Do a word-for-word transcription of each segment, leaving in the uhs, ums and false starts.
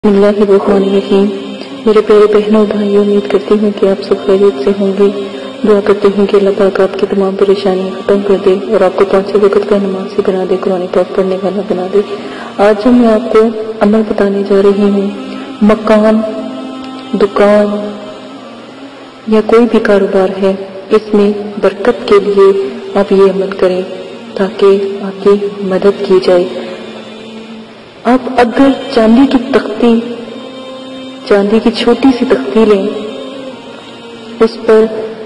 بسم اللہ الرحمن الرحیم۔ میرے پیارے بہنوں بھائیوں، امید کرتی ہوں کہ آپ سب خیریت سے ہوں گے۔ دعا کرتی ہوں کہ اللہ پاک آپ کی تمام پریشانیاں ختم کر دے اور آپ کو پانچ وقت کا نمازی بنا دے، قرآن پاک پڑھنے والا بنا دے۔ آج جو میں آپ کو عمل بتانے جا رہی ہوں، مکان، دکان یا کوئی بھی کاروبار ہے، اس میں برکت کے لیے آپ یہ عمل کریں تاکہ آپ کی مدد کی جائے۔ آپ اگر چاندی کی تختی، چاندی کی چھوٹی سی تختی لیں، اس پر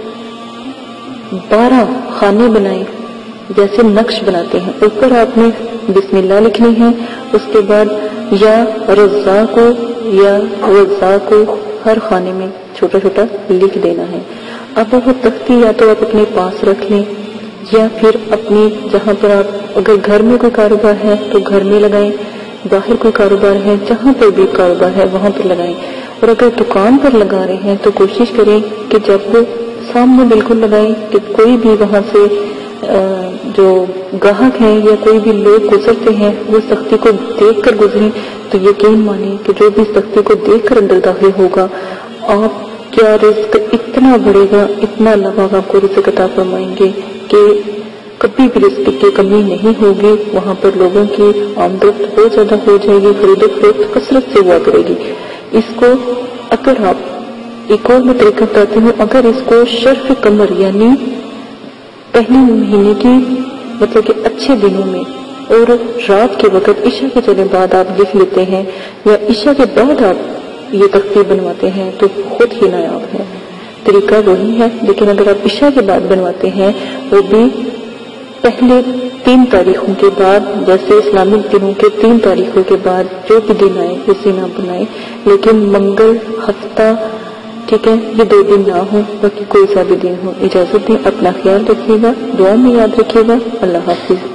بارہ خانے بنائیں جیسے نقش بناتے ہیں، اوپر آپ نے بسم اللہ لکھنی ہے، اس کے بعد یا رزاق کو یا رزاق کو ہر خانے میں چھوٹا چھوٹا لکھ دینا ہے۔ اب وہ تختی یا تو آپ اپنے پاس رکھ لیں یا پھر اپنی جہاں پر آپ، اگر گھر میں کوئی کاروبار ہے تو گھر میں لگائیں، باہر کوئی کاروبار ہے جہاں پر بھی کاروبار ہے وہاں پر لگائیں، اور اگر دکان پر لگا رہے ہیں تو کوشش کریں کہ جب وہ سامنے بالکل لگائیں کہ کوئی بھی وہاں سے جو گاہک ہیں یا کوئی بھی لوگ گزرتے ہیں وہ اس تختی کو دیکھ کر گزریں تو یقین مانیں کہ جو بھی اس تختی کو دیکھ کر اندر داخل ہوگا، آپ کیا رزق اتنا بڑھے گا، اتنا اللہ پاک آپ کو رزق عطا فرمائیں گے کہ کبھی بھی رزق کی کمی نہیں ہوگی۔ وہاں پر لوگوں کی آمدنی بہت زیادہ ہو جائے گی، خرید و فروخت کثرت سے ہوا کرے گی۔ اس کو اگر آپ ایک اور میں طریقہ بتاتی ہوں، اگر اس کو شرف قمر یعنی پہلے مہینے کی مطلب کہ اچھے دنوں میں اور رات کے وقت عشاء کے چلے بعد آپ لکھ لیتے ہیں یا عشاء کے بعد آپ یہ تختی بنواتے ہیں تو خود ہی نایاب ہے۔ طریقہ وہی ہے، لیکن اگر آپ عشاء کے بعد بنواتے ہیں وہ بھی پہلے تین تاریخوں کے بعد، جیسے اسلامی دنوں کے تین تاریخوں کے بعد جو بھی دن آئے اس دن آپ بنائیں، لیکن منگل، ہفتہ، ٹھیک ہے، یہ دو دن نہ ہو، باقی کوئی سا بھی دن ہو۔ اجازت دیں، اپنا خیال رکھیے گا، دعا میں یاد رکھیے گا۔ اللہ حافظ۔